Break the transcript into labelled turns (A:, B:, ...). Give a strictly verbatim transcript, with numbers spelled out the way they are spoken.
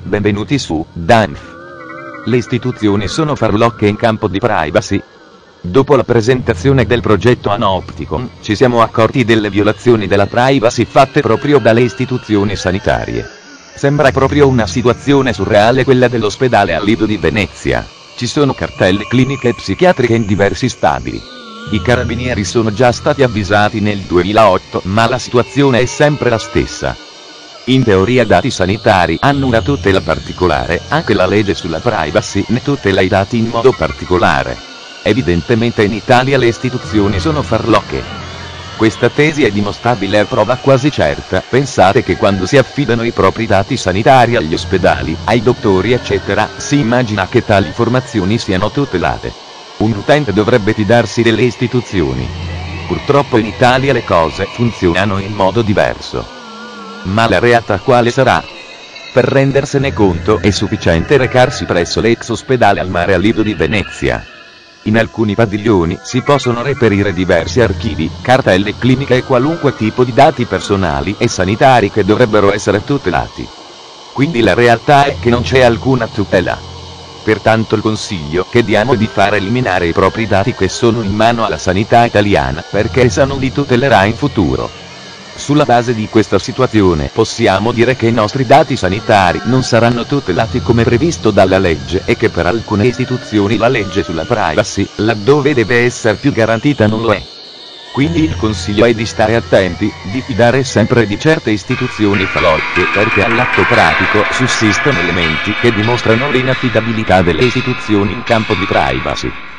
A: Benvenuti su D A N F. Le istituzioni sono farlocche in campo di privacy. Dopo la presentazione del progetto Anopticon, ci siamo accorti delle violazioni della privacy fatte proprio dalle istituzioni sanitarie. Sembra proprio una situazione surreale quella dell'ospedale al Lido di Venezia. Ci sono cartelle cliniche e psichiatriche in diversi stabili. I carabinieri sono già stati avvisati nel duemilaotto, ma la situazione è sempre la stessa. In teoria dati sanitari hanno una tutela particolare, anche la legge sulla privacy ne tutela i dati in modo particolare. Evidentemente in Italia le istituzioni sono farlocche. Questa tesi è dimostrabile a prova quasi certa. Pensate che quando si affidano i propri dati sanitari agli ospedali, ai dottori eccetera, si immagina che tali informazioni siano tutelate. Un utente dovrebbe fidarsi delle istituzioni. Purtroppo in Italia le cose funzionano in modo diverso. Ma la realtà quale sarà? Per rendersene conto è sufficiente recarsi presso l'ex ospedale al mare al Lido di Venezia. In alcuni padiglioni si possono reperire diversi archivi, cartelle cliniche e qualunque tipo di dati personali e sanitari che dovrebbero essere tutelati. Quindi la realtà è che non c'è alcuna tutela. Pertanto il consiglio che diamo è di far eliminare i propri dati che sono in mano alla sanità italiana, perché essa non li tutelerà in futuro. Sulla base di questa situazione possiamo dire che i nostri dati sanitari non saranno tutelati come previsto dalla legge e che per alcune istituzioni la legge sulla privacy, laddove deve essere più garantita, non lo è. Quindi il consiglio è di stare attenti, di fidare sempre di certe istituzioni farlocche, perché all'atto pratico sussistono elementi che dimostrano l'inaffidabilità delle istituzioni in campo di privacy.